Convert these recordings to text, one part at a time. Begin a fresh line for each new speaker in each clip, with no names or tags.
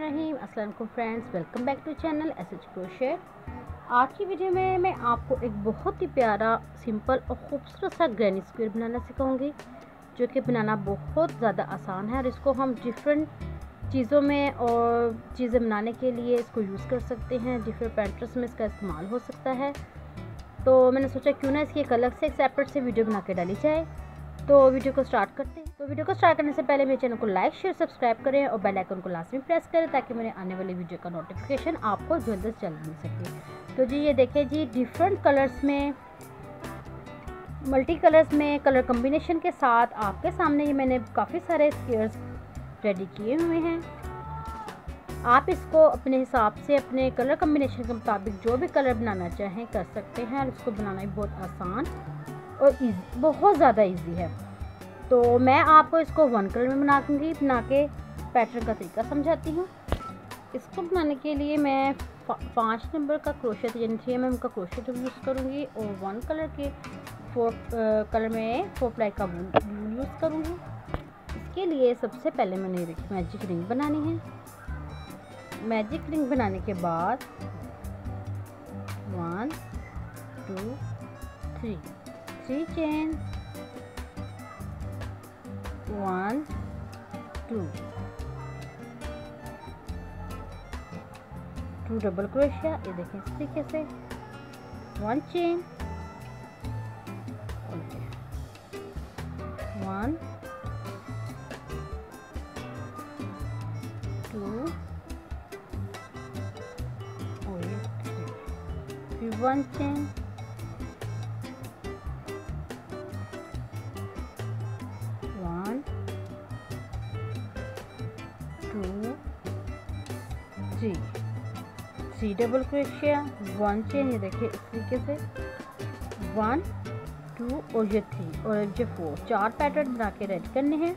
बिस्मिल्लाहिर्रहमानिर्रहीम। अस्सलाम वालेकुम friends, welcome back to channel SH crochet. आज की वीडियो में मैं आपको एक बहुत ही प्यारा सिंपल और ख़ूबसूरत सा ग्रैनी स्क्वेयर बनाना सिखाऊंगी, जो कि बनाना बहुत ज़्यादा आसान है और इसको हम डिफरेंट चीज़ों में और चीज़ें बनाने के लिए इसको यूज़ कर सकते हैं। डिफरेंट पैटर्न्स में इसका इस्तेमाल हो सकता है। तो मैंने सोचा क्यों ना इसकी एक अलग से एक सेपरेट से वीडियो बना के डाली जाए। तो वीडियो को स्टार्ट करते हैं। तो वीडियो को स्टार्ट करने से पहले मेरे चैनल को लाइक शेयर सब्सक्राइब करें और बेल आइकन को लाजमी प्रेस करें, ताकि मेरे आने वाली वीडियो का नोटिफिकेशन आपको जल्द से जल्द मिल सके। तो जी ये देखें जी, डिफरेंट कलर्स में, मल्टी कलर्स में, कलर कम्बिनेशन के साथ आपके सामने ये मैंने काफ़ी सारे स्क्वेयर्स रेडी किए हुए हैं। आप इसको अपने हिसाब से अपने कलर कम्बिनेशन के मुताबिक जो भी कलर बनाना चाहें कर सकते हैं, और इसको बनाना भी बहुत आसान और ईजी, बहुत ज़्यादा इजी है। तो मैं आपको इसको वन कलर में बना के पैटर्न का तरीका समझाती हूँ। इसको बनाने के लिए मैं 5 नंबर का क्रोशेट यानी 3 mm का क्रोशेट यूज़ करूँगी और 1 कलर के 4 कलर में 4 प्लाई का वूल यूज़ करूँगी। इसके लिए सबसे पहले मैंने मैजिक रिंग बनानी है। मैजिक रिंग बनाने के बाद 1 2 3 चेन, 1 2 डबल क्रोशिया, ये देखें इस तरीके से 1 चेन, 1 2 और 3, फिर 1 चेन, 1 2 3 डबल क्रोशिया, 1 चेन, ये देखिए इस तरीके से 1 2 और ये 3 और ये 4, 4 पैटर्न बना के रेडी करने हैं।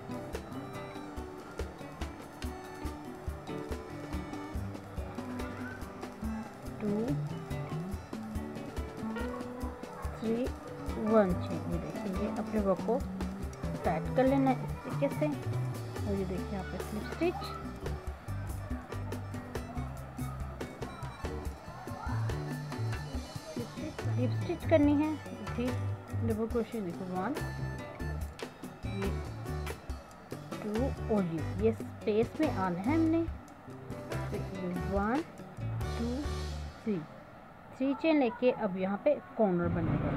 टू 3 1 चेन, ये देखिए अपने वर्क को टाइट कर लेना है इस तरीके से। और ये देखिए यहाँ pay slip stitch, slip stitch करनी है। 3 डबल क्रोशे, देखो 1 ये 2 और ये स्पेस में आना है हमने। 1 2 3 चेन लेके अब यहाँ पे कॉर्नर बनेगा।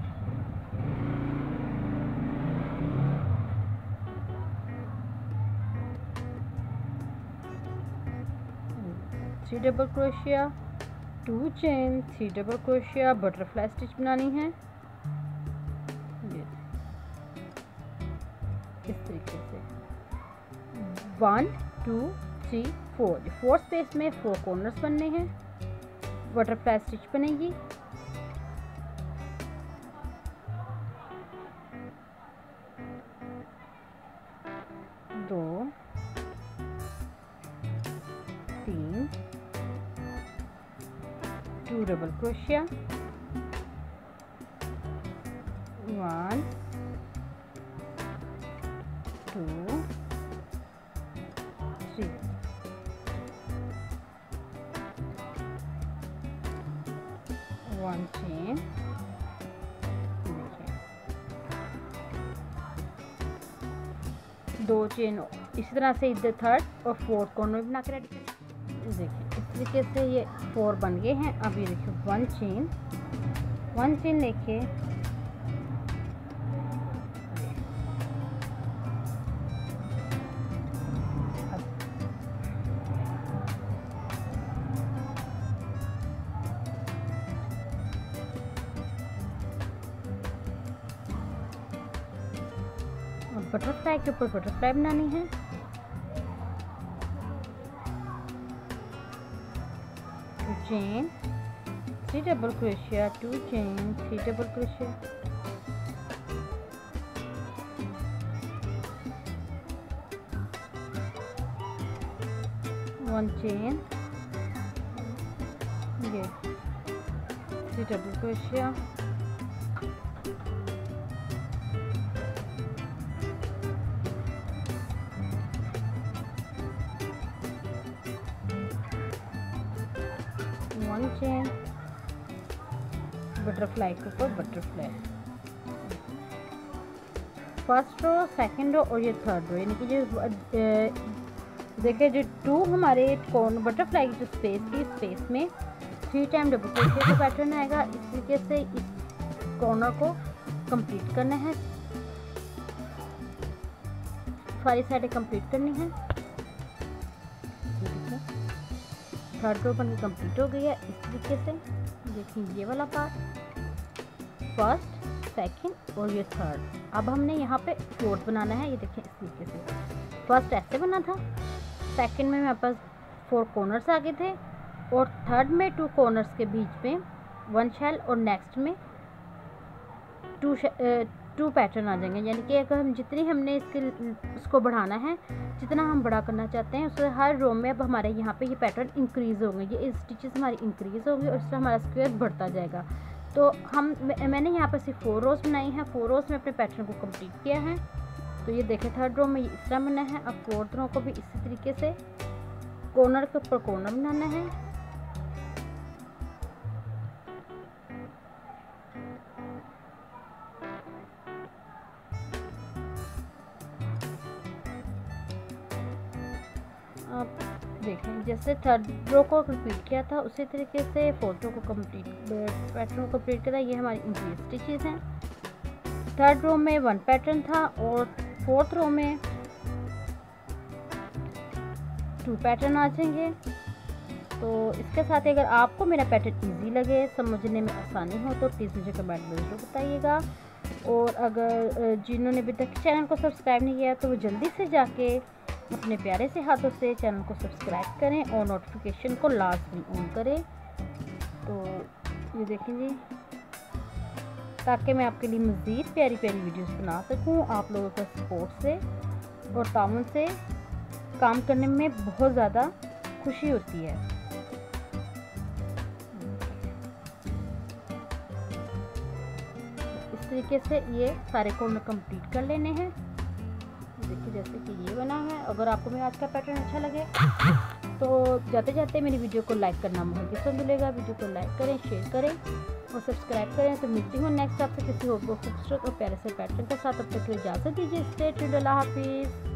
Three double crochet, 2 chain, 3 double crochet, butterfly stitch बनानी है इस तरीके से। 1 2 3 4 स्पेस में 4 कॉर्नर्स बनने हैं, बटरफ्लाई स्टिच बनेगी। दो 3 2 डबल क्रोशिया, 1 2 3 1 चेन, देखिए 2 चेन, इसी तरह से इधर 3rd और 4th कॉर्नर बना के रेडी करें। देखिए इस तरीके से ये 4 बन गए हैं। अब ये देखिए 1 चेन लेके बटरफ्लाई के ऊपर बटरफ्लाई बनानी है। Two chain, 3 double crochet, 2 chain, 3 double crochet, 1 chain, ये 3 डबल क्रोशिया, 1 1 चेन, बटरफ्लाई के ऊपर butterfly, first row, second row और ये थर्ड रो, यानी कि जो देखिए जो 2 हमारे कॉर्नर बटरफ्लाई की जो स्पेस थी, स्पेस में 3 टाइम डबल क्रोशिया का पैटर्न आएगा। इस तरीके से इस कॉर्नर को कंप्लीट करना है, सारी साइडें कंप्लीट करनी है। थर्ड रो बन कंप्लीट हो गई है इस तरीके से। देखिए ये वाला पार्ट, फर्स्ट, सेकंड और ये थर्ड। अब हमने यहाँ पे फोर्थ बनाना है। ये देखिए इस तरीके से फर्स्ट ऐसे बना था, सेकंड में मेरे पास 4 कॉर्नर्स आगे थे और थर्ड में 2 कॉर्नर्स के बीच में 1 शेल और नेक्स्ट में 2 पैटर्न आ जाएंगे। यानी कि अगर हम जितनी हमने इसको बढ़ाना है, जितना हम बड़ा करना चाहते हैं, उससे हर रो में अब हमारे यहाँ पे ये पैटर्न इंक्रीज़ होंगे, ये स्टिचेस हमारी इंक्रीज़ होंगे और इससे हमारा स्क्वायर बढ़ता जाएगा। तो मैंने यहाँ पे सिर्फ 4 रोज़ बनाई हैं, 4 रोज़ में अपने पैटर्न को कंप्लीट किया है। तो ये देखें थर्ड रो में इस तरह बनना है। अब फोर्थ रो को भी इसी तरीके से कॉर्नर के ऊपर कॉर्नर बनाना है। अब देखें जैसे थर्ड रो को कंप्लीट किया था उसी तरीके से फोर्थ रो को कंप्लीट पैटर्न को कंप्लीट किया। ये हमारी इंक्रीज स्टिचेस हैं। थर्ड रो में 1 पैटर्न था और फोर्थ रो में 2 पैटर्न आ जाएंगे। तो इसके साथ अगर आपको मेरा पैटर्न इजी लगे, समझने में आसानी हो, तो प्लीज़ मुझे कमेंट में ज़रूर बताइएगा। और अगर जिन्होंने अभी तक चैनल को सब्सक्राइब नहीं किया तो वो जल्दी से जाके अपने प्यारे से हाथों से चैनल को सब्सक्राइब करें और नोटिफिकेशन को लाजमी ऑन करें। तो ये देखें जी, ताकि मैं आपके लिए मज़ीद प्यारी प्यारी वीडियोस बना सकूं। आप लोगों का सपोर्ट से और ताउन से काम करने में बहुत ज़्यादा खुशी होती है। इस तरीके से ये सारे कॉर्नर कंप्लीट कर लेने हैं। देखिए जैसे कि ये बना है। अगर आपको मेरा आज का पैटर्न अच्छा लगे तो जाते जाते मेरी वीडियो को लाइक करना बहुत पसंद मिलेगा। वीडियो को लाइक करें, शेयर करें और सब्सक्राइब करें। तो मिलती हूँ नेक्स्ट आपसे किसी और खूबसूरत और प्यारे से पैटर्न के साथ। अब तक के लिए इजाज़त दीजिए। स्टे ट्यून्ड, अल्लाह हाफिज़।